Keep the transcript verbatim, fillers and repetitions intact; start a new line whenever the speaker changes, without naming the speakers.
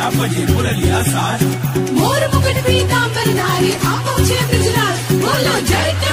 लिया बजे मुरलिया साज।
मोर मुकुट पीतांबर धारी आप पहुँचे ब्रजराज, बोलो जय